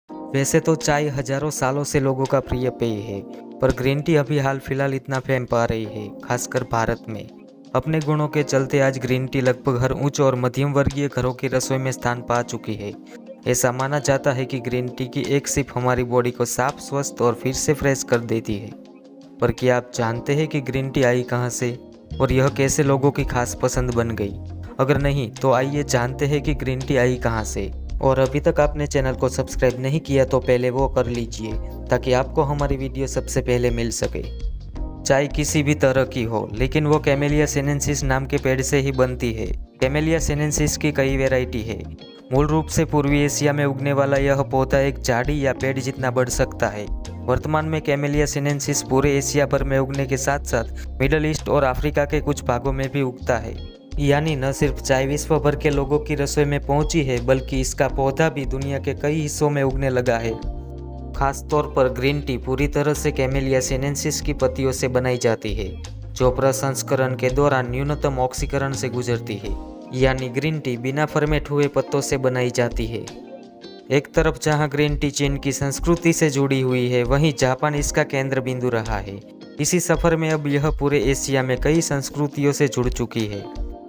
वैसे तो चाय हजारों सालों से लोगों का प्रिय पेय है, पर ग्रीन टी अभी हाल फिलहाल इतना फेम पा रही है, खासकर भारत में। अपने गुणों के चलते आज ग्रीन टी लगभग हर उच्च और मध्यम वर्गीय घरों की रसोई में स्थान पा चुकी है। ऐसा माना जाता है कि ग्रीन टी की एक सिप हमारी बॉडी को साफ, स्वस्थ और फिर से फ्रेश कर देती है। पर क्या आप जानते हैं कि ग्रीन टी आई कहाँ से और यह कैसे लोगों की खास पसंद बन गई? अगर नहीं तो आइए जानते हैं कि ग्रीन टी आई कहाँ से। और अभी तक आपने चैनल को सब्सक्राइब नहीं किया तो पहले वो कर लीजिए, ताकि आपको हमारी वीडियो सबसे पहले मिल सके। चाय किसी भी तरह की हो, लेकिन वो कैमेलिया सीनेंसिस नाम के पेड़ से ही बनती है। कैमेलिया सीनेंसिस की कई वैरायटी है। मूल रूप से पूर्वी एशिया में उगने वाला यह पौधा एक झाड़ी या पेड़ जितना बढ़ सकता है। वर्तमान में कैमेलिया सीनेंसिस पूरे एशिया भर में उगने के साथ साथ मिडल ईस्ट और अफ्रीका के कुछ भागों में भी उगता है। यानी न सिर्फ चाय विश्व भर के लोगों की रसोई में पहुंची है, बल्कि इसका पौधा भी दुनिया के कई हिस्सों में उगने लगा है। खास तौर पर ग्रीन टी पूरी तरह से कैमेलिया सीनेंसिस की पत्तियों से बनाई जाती है, जो प्रसंस्करण के दौरान न्यूनतम ऑक्सीकरण से गुजरती है। यानी ग्रीन टी बिना फर्मेट हुए पत्तों से बनाई जाती है। एक तरफ जहां ग्रीन टी चीन की संस्कृति से जुड़ी हुई है, वहीं जापान इसका केंद्र बिंदु रहा है। इसी सफर में अब यह पूरे एशिया में कई संस्कृतियों से जुड़ चुकी है।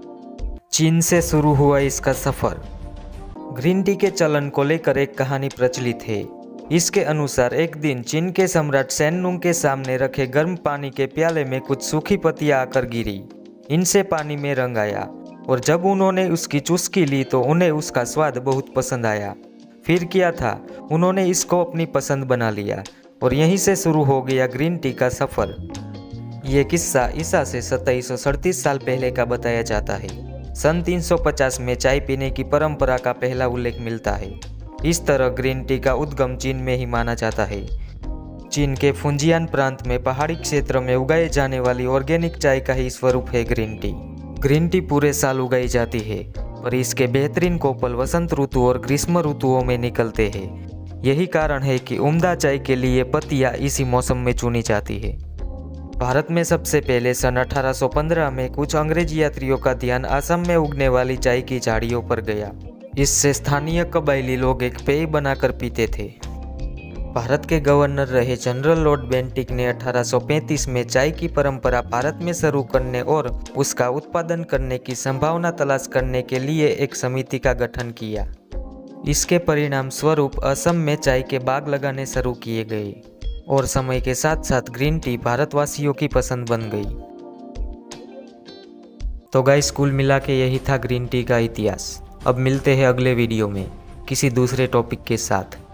चीन से शुरू हुआ इसका सफर। ग्रीन टी के चलन को लेकर एक कहानी प्रचलित है। इसके अनुसार एक दिन चीन के सम्राट सेननुंग के सामने रखे गर्म पानी के प्याले में कुछ सूखी पत्तियां आकर गिरी। इनसे पानी में रंग आया और जब उन्होंने उसकी चुस्की ली तो उन्हें उसका स्वाद बहुत पसंद आया। फिर क्या था, उन्होंने इसको अपनी पसंद बना लिया और यहीं से शुरू हो गया ग्रीन टी का सफर। ये किस्सा ईसा से 2737 साल पहले का बताया जाता है। सन 350 में चाय पीने की परंपरा का पहला उल्लेख मिलता है। इस तरह ग्रीन टी का उद्गम चीन में ही माना जाता है। चीन के फुजियान प्रांत में पहाड़ी क्षेत्र में उगाई जाने वाली ऑर्गेनिक चाय का ही स्वरूप है ग्रीन टी। ग्रीन टी पूरे साल उगाई जाती है, पर इसके बेहतरीन कोपल वसंत ऋतु और ग्रीष्म ऋतुओं में निकलते हैं। यही कारण है कि उम्दा चाय के लिए पत्तियां इसी मौसम में चुनी जाती है। भारत में सबसे पहले सन 1815 में कुछ अंग्रेजी यात्रियों का ध्यान असम में उगने वाली चाय की झाड़ियों पर गया। इससे स्थानीय कबायली लोग एक पेय बनाकर पीते थे। भारत के गवर्नर रहे जनरल लॉर्ड बेंटिक ने 1835 में चाय की परंपरा भारत में शुरू करने और उसका उत्पादन करने की संभावना तलाश करने के लिए एक समिति का गठन किया। इसके परिणाम स्वरूप असम में चाय के बाग लगाने शुरू किए गए और समय के साथ साथ ग्रीन टी भारतवासियों की पसंद बन गई। तो गाइस, कुल मिला के यही था ग्रीन टी का इतिहास। अब मिलते हैं अगले वीडियो में किसी दूसरे टॉपिक के साथ।